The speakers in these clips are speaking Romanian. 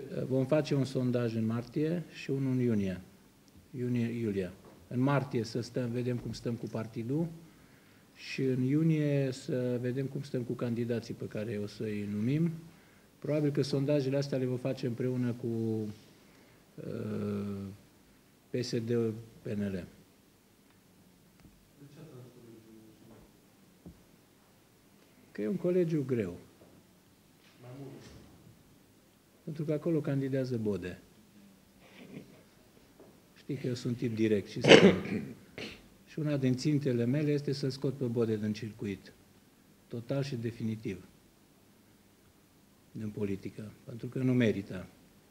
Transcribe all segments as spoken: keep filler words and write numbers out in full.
Vom face un sondaj în martie și unul în iunie, iunie-iulie. În martie să stăm, vedem cum stăm cu partidul și în iunie să vedem cum stăm cu candidații pe care o să-i numim. Probabil că sondajele astea le vom face împreună cu uh, P S D-P N L. Că e un colegiu greu. Pentru că acolo candidează Bode. Știi că eu sunt tip direct și spun. Și una din țintele mele este să scot pe Bode din circuit. Total și definitiv. Din politică. Pentru că nu merită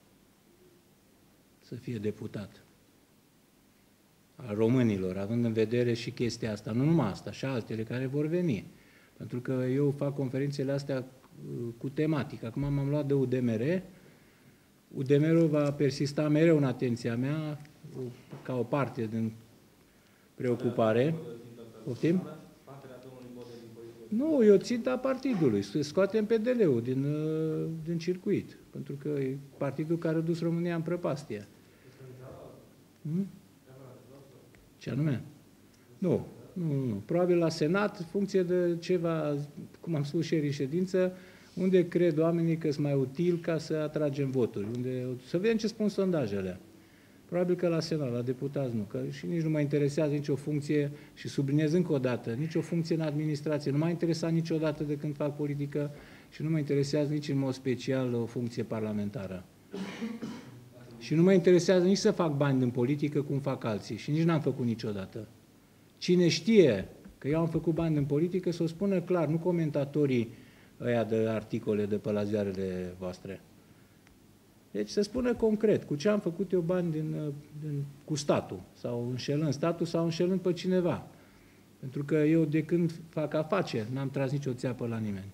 să fie deputat al românilor, având în vedere și chestia asta. Nu numai asta, și altele care vor veni. Pentru că eu fac conferințele astea cu tematică. Acum m-am luat de U D M R. U D M R-ul va persista mereu în atenția mea ca o parte din preocupare. Poftim? Nu, eu ținta partidului. Scoatem P D L-ul din, din circuit. Pentru că e partidul care a dus România în prăpastie. Hmm? Ce anume? Nu. Nu, nu. Probabil la Senat, funcție de ceva, cum am spus și în ședință, unde cred oamenii că sunt mai util ca să atragem voturi. Unde, să vedem ce spun sondajele. Probabil că la Senat, la deputați nu, că și nici nu mă interesează nicio funcție, și subliniez încă o dată, nicio funcție în administrație. Nu m-a interesat niciodată de când fac politică și nu mă interesează nici în mod special o funcție parlamentară. Și nu mă interesează nici să fac bani din politică cum fac alții și nici n-am făcut niciodată. Cine știe că eu am făcut bani din politică, să o spună clar, nu comentatorii ăia de articole de pe la ziarele voastre. Deci să spună concret cu ce am făcut eu bani din, din, cu statul, sau înșelând statul, sau înșelând pe cineva. Pentru că eu de când fac afaceri, n-am tras nicio țeapă la nimeni.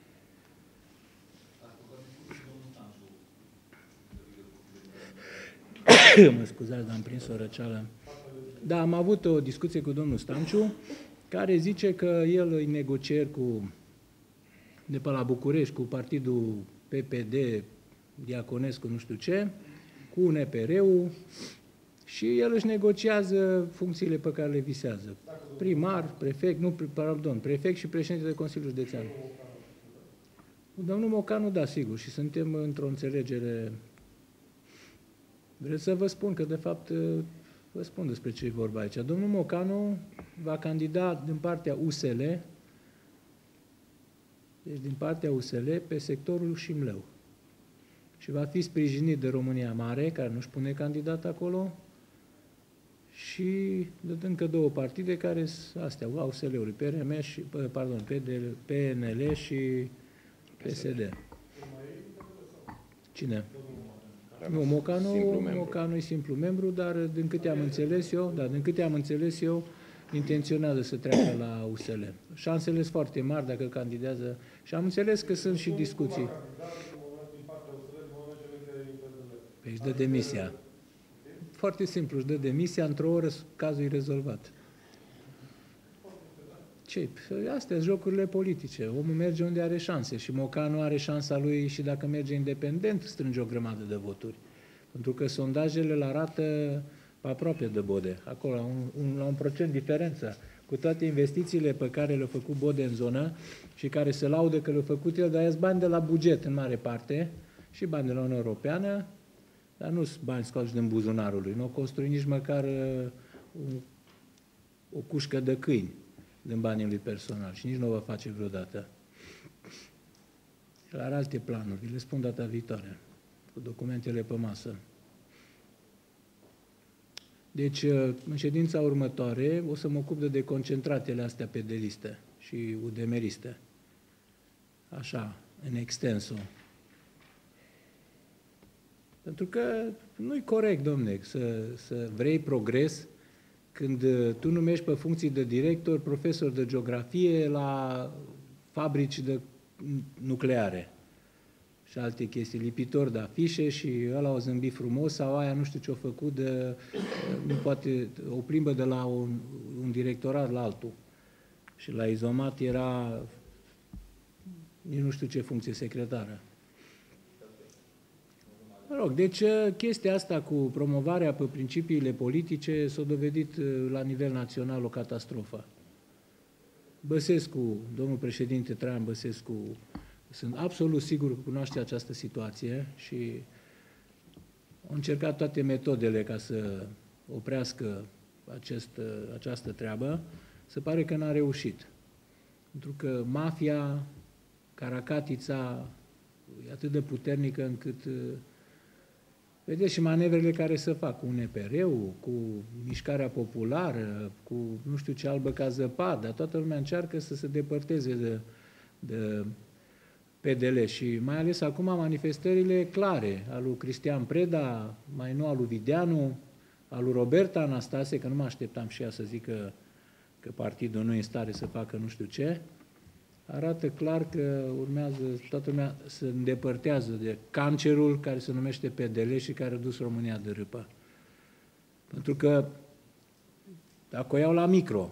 Mă scuzați, dar am prins o răceală. Da, am avut o discuție cu domnul Stanciu, care zice că el îi negocieri cu, de pe la București, cu partidul P P D, Diaconescu, nu știu ce, cu U N P R-ul și el își negociază funcțiile pe care le visează. Primar, prefect, nu, pardon, prefect și președinte de Consiliul Județean. Domnul Mocanu, da, sigur, și suntem într-o înțelegere. Vreți să vă spun că, de fapt, vă spun despre ce e vorba aici. Domnul Mocanu va candida din partea U S L, deci din partea U S L, pe sectorul Șimleu. Și va fi sprijinit de România Mare, care nu-și pune candidat acolo, și de încă două partide care sunt astea, U S L-uri, P R M și, pardon, P N L și P S D. Cine? Nu, Mocanu, Mocanu e simplu membru, dar din câte am înțeles eu, dar din câte am înțeles eu, intenționează să treacă la U S L. Șansele sunt foarte mari dacă candidează și am înțeles că sunt și discuții. Păi își dă demisia. Foarte simplu, își dă demisia, într-o oră cazul e rezolvat. Ce? Astea sunt jocurile politice. Omul merge unde are șanse și Mocanu are șansa lui și dacă merge independent, strânge o grămadă de voturi. Pentru că sondajele îl arată aproape de Bode, acolo, la un, un, la un procent diferență. Cu toate investițiile pe care le-a făcut Bode în zonă și care se laudă că le-a făcut el, dar ia bani de la buget în mare parte și bani de la Uniunea Europeană, dar nu sunt bani scoși din buzunarul lui. Nu au construit nici măcar uh, un, o cușcă de câini din banii lui personal și nici nu o va face vreodată. El are alte planuri, vi le spun data viitoare, cu documentele pe masă. Deci, în ședința următoare, o să mă ocup de deconcentratele astea pe de listă și udemeriste. Așa, în extenso. Pentru că nu-i corect, domne, să, să vrei progres când tu numești pe funcții de director, profesor de geografie la fabrici de nucleare și alte chestii, lipitor de afișe și ăla o zâmbi frumos sau aia nu știu ce-o făcut, de, nu poate, o plimbă de la un, un directorat la altul. Și la Izomat era nici nu știu ce funcție, secretară. Mă rog, deci chestia asta cu promovarea pe principiile politice s-a dovedit la nivel național o catastrofă. Băsescu, domnul președinte Traian Băsescu, sunt absolut sigur că cunoaște această situație și a încercat toate metodele ca să oprească acest, această treabă. Se pare că n-a reușit. Pentru că mafia, caracatița, e atât de puternică încât vedeți și manevrele care se fac cu U N P R-ul, cu mișcarea populară, cu nu știu ce albă ca zăpadă, dar toată lumea încearcă să se depărteze de, de P D L și mai ales acum manifestările clare al lui Cristian Preda, mai nou al lui Videanu, al lui Roberta Anastase, că nu mă așteptam și ea să zică că partidul nu e în stare să facă nu știu ce, arată clar că urmează, toată lumea se îndepărtează de cancerul care se numește P D L și care a dus România de râpă. Pentru că dacă o iau la micro,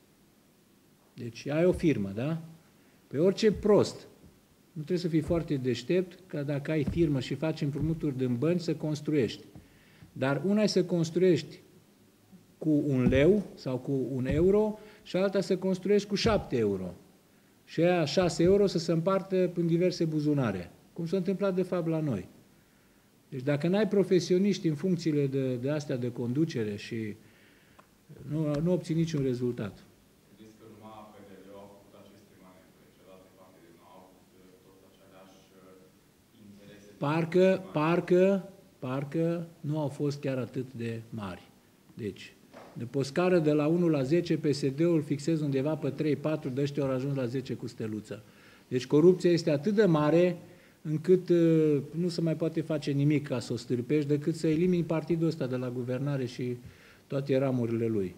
deci ai o firmă, da? Pe orice prost, nu trebuie să fii foarte deștept ca dacă ai firmă și faci împrumuturi din bănci să construiești. Dar una e să construiești cu un leu sau cu un euro și alta să construiești cu șapte euro. Și aia șase euro să se împartă în diverse buzunare, cum s-a întâmplat de fapt la noi. Deci dacă n-ai profesioniști în funcțiile de, de astea de conducere și nu, nu obții niciun rezultat. Vedeți că numai P D L-ul au făcut aceste manevre, celelalte partide nu au avut tot aceleași interese. Parcă, parcă, parcă nu au fost chiar atât de mari. Deci, de pe o scară de la unu la zece, P S D-ul fixez undeva pe trei patru, de ăștia au ajuns la zece cu steluță. Deci corupția este atât de mare încât uh, nu se mai poate face nimic ca să o stârpești, decât să elimini partidul ăsta de la guvernare și toate ramurile lui.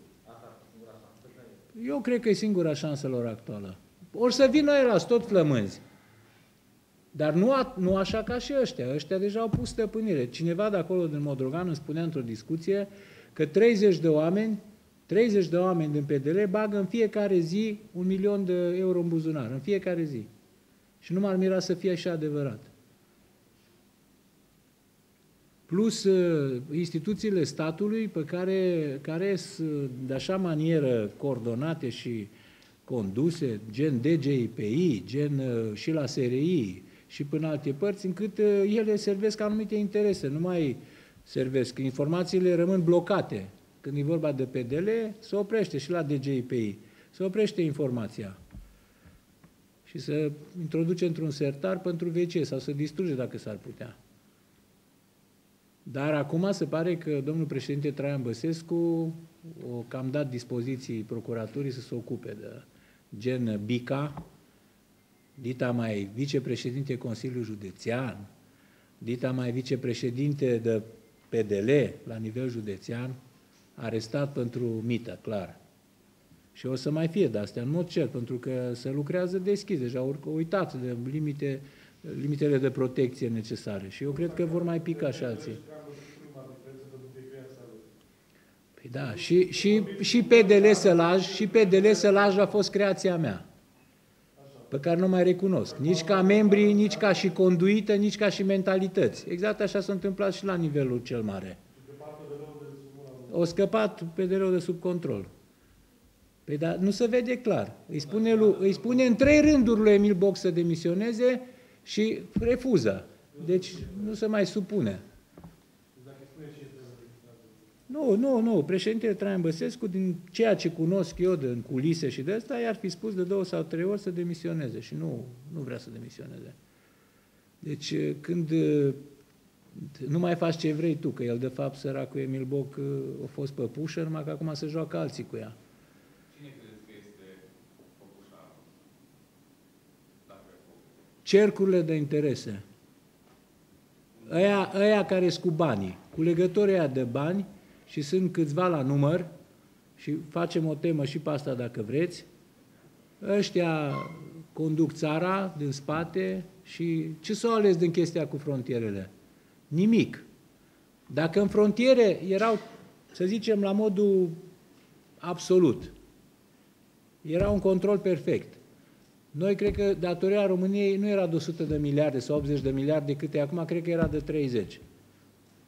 Eu cred că e singura șansă lor actuală. Or să vină el, tot flămânzi. Dar nu, a, nu așa ca și ăștia. Ăștia deja au pus stăpânire. Cineva de acolo, din Modrogan, îmi spunea într-o discuție că treizeci de oameni, treizeci de oameni din P D L bagă în fiecare zi un milion de euro în buzunar, în fiecare zi. Și nu m-ar mira să fie așa adevărat. Plus uh, instituțiile statului pe care, care sunt de așa manieră coordonate și conduse, gen D G I P I, gen uh, și la S R I și până alte părți, încât uh, ele servesc anumite interese, nu mai servesc. Informațiile rămân blocate. Când e vorba de P D L, se oprește și la D G I P I. Se oprește informația. Și se introduce într-un sertar pentru V C sau se distruge dacă s-ar putea. Dar acum se pare că domnul președinte Traian Băsescu o cam dat dispoziții procuraturii să se ocupe de gen Bica, dita mai vicepreședinte Consiliul Județean, dita mai vicepreședinte de P D L la nivel județean, arestat pentru mită, clar. Și o să mai fie de astea, în mod cert, pentru că se lucrează deschis, deja au uitat de limite, limitele de protecție necesare. Și eu cred că vor mai pica și alții. Păi da, și, și, și P D L Sălaj, și P D L Sălaj a fost creația mea, pe care nu mai recunosc. Nici ca membri, nici ca și conduită, nici ca și mentalități. Exact așa s-a întâmplat și la nivelul cel mare. O scăpat P D L-ul de sub control. Păi dar nu se vede clar. Îi spune, lui, îi spune în trei rânduri lui Emil Boc să demisioneze și refuză. Deci nu se mai supune. Nu, nu, nu. Președintele Traian Băsescu, din ceea ce cunosc eu din culise și de ăsta, i-ar fi spus de două sau trei ori să demisioneze și nu, nu vrea să demisioneze. Deci când nu mai faci ce vrei tu, că el de fapt, săracul Emil Boc, a fost păpușă, numai că acum se joacă alții cu ea. Cine credeți că este păpușa? Cercurile de interese. Aia, aia care sunt cu banii, cu legătorii aia de bani, și sunt câțiva la număr, și facem o temă și pe asta dacă vreți, ăștia conduc țara din spate și ce s-au ales din chestia cu frontierele? Nimic. Dacă în frontiere erau, să zicem, la modul absolut, era un control perfect. Noi cred că datoria României nu era de o sută de miliarde sau optzeci de miliarde câte acum, cred că era de treizeci.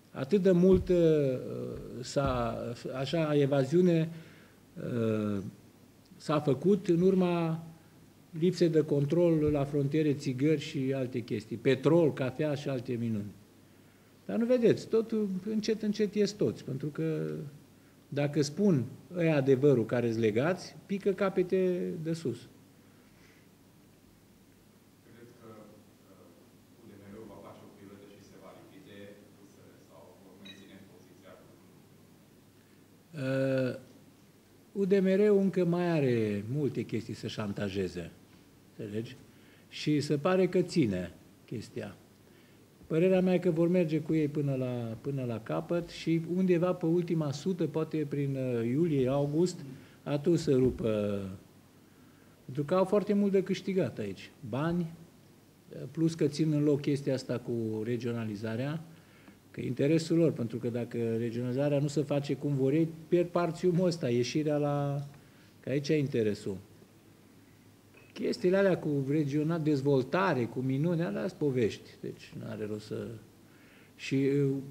atât de mult uh, s-a, așa, evaziune uh, s-a făcut în urma lipsei de control la frontiere, țigări și alte chestii, petrol, cafea și alte minuni. Dar nu vedeți, totul încet, încet ies toți, pentru că dacă spun ăia adevărul care-s legați, pică capete de sus. Credeți că U D M R-ul va face o piruetă și se va lichide U S R sau vor menține poziția? Uh, U D M R-ul încă mai are multe chestii să șantajeze, înțelegi? Și se pare că ține chestia. Părerea mea e că vor merge cu ei până la, până la capăt și undeva pe ultima sută, poate prin iulie-august, atunci să rupă. Pentru că au foarte mult de câștigat aici. Bani, plus că țin în loc chestia asta cu regionalizarea, că e interesul lor, pentru că dacă regionalizarea nu se face cum vor ei, pierd parțiumul ăsta, ieșirea la... că aici e interesul. Chestiile alea cu regional, dezvoltare, cu minuni, alea sunt povești, deci nu are rost să... Și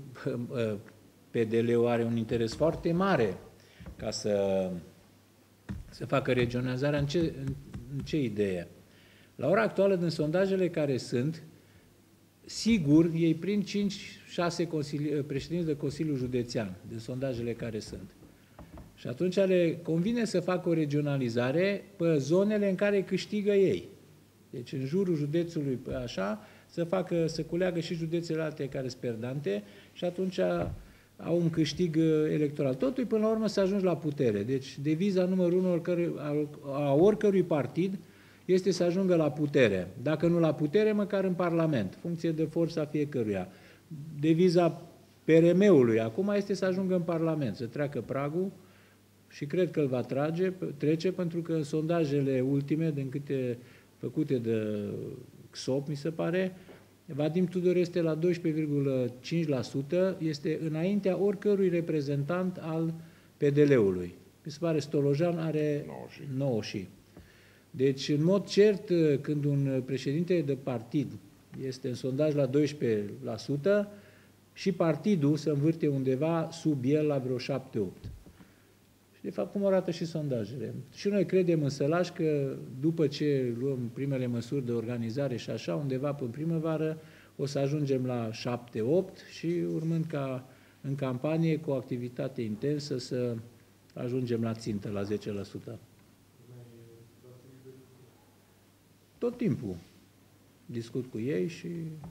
P D L-ul are un interes foarte mare ca să, să facă regionalizarea. În ce, în, în ce idee? La ora actuală, din sondajele care sunt, sigur, ei prind cinci șase președinți de Consiliu Județean, din sondajele care sunt. Și atunci le convine să facă o regionalizare pe zonele în care câștigă ei. Deci în jurul județului, așa, să facă, să culeagă și județele alte care sunt perdante și atunci au un câștig electoral. Totul până la urmă să ajungi la putere. Deci deviza numărul unu oricărui, a oricărui partid este să ajungă la putere. Dacă nu la putere, măcar în Parlament, funcție de forța fiecăruia. Deviza P R M-ului acum este să ajungă în Parlament, să treacă pragul. Și cred că îl va trage, trece, pentru că în sondajele ultime, din câte făcute de X O P, mi se pare, Vadim Tudor este la doisprezece virgulă cinci la sută, este înaintea oricărui reprezentant al P D L-ului. Mi se pare Stolojan are nouă și. Deci, în mod cert, când un președinte de partid este în sondaj la doisprezece la sută, și partidul se învârte undeva sub el la vreo șapte opt. Și, de fapt, cum arată și sondajele. Și noi credem în sălaș că, după ce luăm primele măsuri de organizare și așa, undeva până primăvară, o să ajungem la șapte opt și, urmând ca în campanie, cu o activitate intensă, să ajungem la țintă, la zece la sută. Tot timpul discut cu ei și...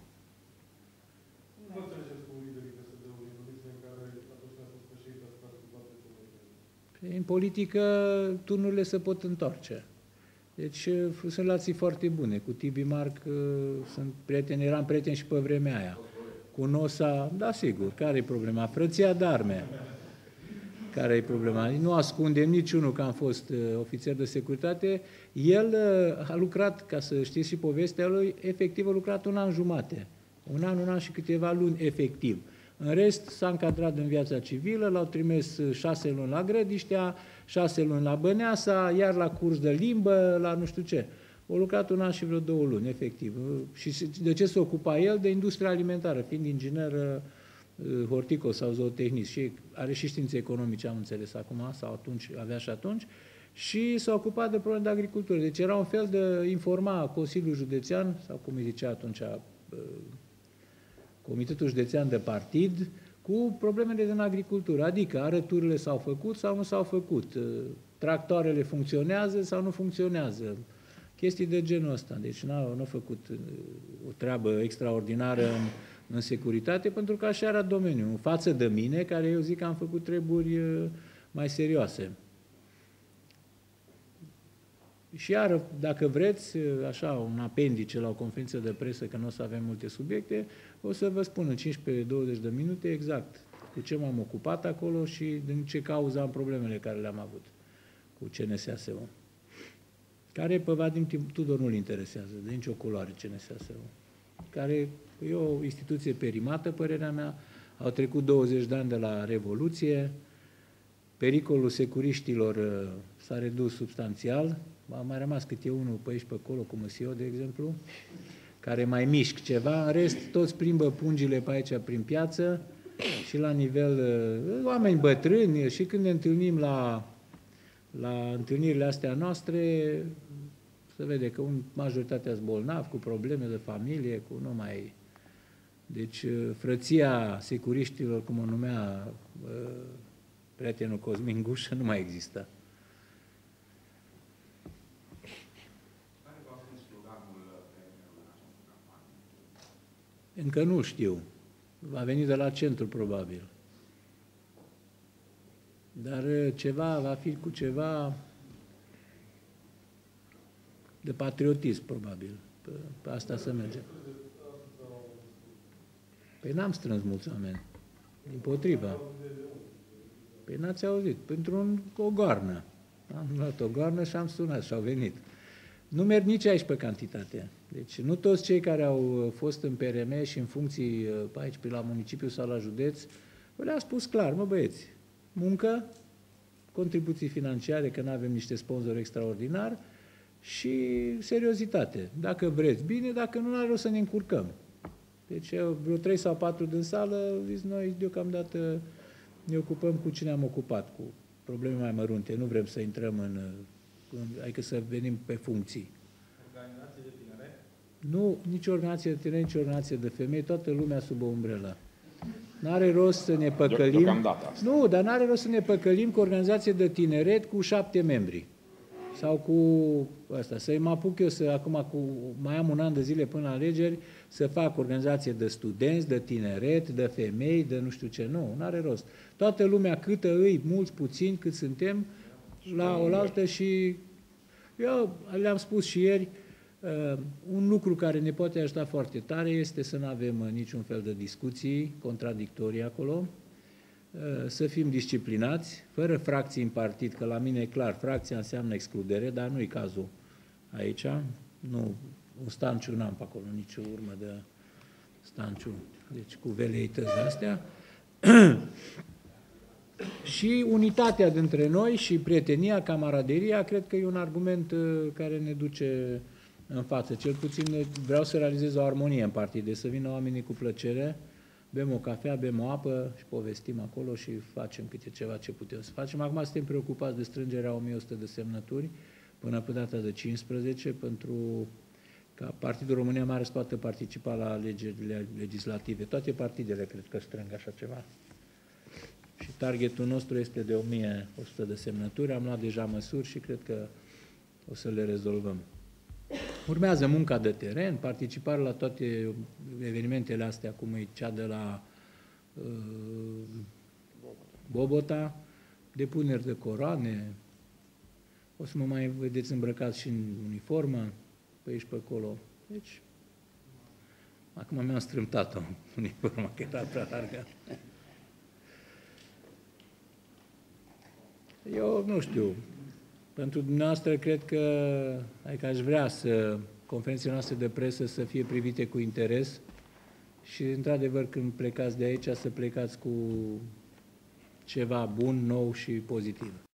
În politică, turnurile se pot întoarce. Deci sunt relații foarte bune. Cu Tibi Marc sunt prieteni, eram prieteni și pe vremea aia. Cu Nosa, da, sigur, care e problema? Frăția d'arme. Care e problema? Nu ascundem niciunul că am fost ofițer de securitate. El a lucrat, ca să știți și povestea lui, efectiv a lucrat un an jumate. Un an, un an și câteva luni, efectiv. În rest, s-a încadrat în viața civilă, l-au trimis șase luni la Grădiștea, șase luni la Băneasa, iar la curs de limbă, la nu știu ce. A lucrat un an și vreo două luni, efectiv. Și de ce se ocupa el? De industria alimentară, fiind inginer horticol sau zootehnist. Și are și științe economice, am înțeles acum, sau atunci, avea și atunci. Și s-a ocupat de probleme de agricultură. Deci era un fel de informa Consiliul Județean, sau cum îi zicea atunci, Comitetul Județean de Partid, cu problemele din agricultură, adică arăturile s-au făcut sau nu s-au făcut, tractoarele funcționează sau nu funcționează, chestii de genul ăsta. Deci n-au n-au făcut o treabă extraordinară în, în securitate, pentru că așa era domeniul. În față de mine, care eu zic că am făcut treburi mai serioase. Și iar, dacă vreți, așa, un apendice la o conferință de presă, că nu o să avem multe subiecte, o să vă spun în cincisprezece douăzeci de minute exact cu ce m-am ocupat acolo și din ce cauză am problemele care le-am avut cu C N S A S U. Care pe Vadim Tudor nu-l interesează, de nicio culoare C N S A S U. Care e o instituție perimată, părerea mea, au trecut douăzeci de ani de la Revoluție, pericolul securiștilor s-a redus substanțial, a mai rămas cât e unul pe aici pe acolo, cum sunt eu, de exemplu, care mai mișc ceva, în rest toți plimbă pungile pe aici prin piață și la nivel oameni bătrâni, și când ne întâlnim la, la întâlnirile astea noastre, se vede că un, majoritatea sunt bolnavi, cu probleme de familie, cu nu mai... Deci, frăția securiștilor, cum o numea uh, prietenul Cosmin Gușă, nu mai există. Care va fi sloganul P M U-ului în această campanie? Încă nu știu. Va veni de la centru, probabil. Dar ceva, va fi cu ceva de patriotism, probabil. Pe, pe asta să mergem. Păi n-am strâns mulți oameni. Dimpotrivă. Păi n-ați auzit. Pentru un, o goarnă. Am luat o goarnă și am sunat și au venit. Nu merg nici aici pe cantitate. Deci nu toți cei care au fost în P R M și în funcții aici pe la municipiu sau la județ, le-am spus clar, mă băieți, muncă, contribuții financiare, că nu avem niște sponsori extraordinari, și seriozitate. Dacă vreți, bine, dacă nu, are rost să ne încurcăm. Deci vreo trei sau patru din sală, zic, noi deocamdată ne ocupăm cu cine am ocupat, cu probleme mai mărunte. Nu vrem să intrăm în, în adică să venim pe funcții. Organizații de tineret? Nu, nici organizație de tineret, nici organizație de femei, toată lumea sub o umbrelă. N-are rost să ne păcălim. Nu, dar n-are rost să ne păcălim cu organizație de tineret cu șapte membri. Sau cu asta, să-i mă apuc eu să, acum, cu, mai am un an de zile până la alegeri, să fac organizație de studenți, de tineret, de femei, de nu știu ce, nu, n-are rost. Toată lumea câtă îi, mulți, puțini, cât suntem, la oaltă. Și eu le-am spus și ieri, uh, un lucru care ne poate ajuta foarte tare este să nu avem uh, niciun fel de discuții contradictorii acolo, să fim disciplinați, fără fracții în partid, că la mine e clar, fracția înseamnă excludere, dar nu e cazul aici. Nu, un Stanciu n-am pe acolo, nicio urmă de Stanciu, deci cu veleități astea. Și unitatea dintre noi și prietenia, camaraderia, cred că e un argument care ne duce în față. Cel puțin vreau să realizez o armonie în partid, să vină oamenii cu plăcere, bem o cafea, bem o apă și povestim acolo și facem câte ceva ce putem să facem. Acum suntem preocupați de strângerea o mie o sută de semnături până pe data de cincisprezece, pentru ca Partidul România Mare să poată participa la alegerile legislative. Toate partidele cred că strâng așa ceva. Și targetul nostru este de o mie o sută de semnături. Am luat deja măsuri și cred că o să le rezolvăm. Urmează munca de teren, participarea la toate evenimentele astea, cum e cea de la uh, Bobota, depuneri de coroane, o să mă mai vedeți îmbrăcați și în uniformă, pe aici, pe acolo. Deci, acum mi-am strâmtat-o uniforma, că era prea largă. Eu nu știu. Pentru dumneavoastră, cred că, adică aș vrea să conferințele noastre de presă să fie privite cu interes și, într-adevăr, când plecați de aici, să plecați cu ceva bun, nou și pozitiv.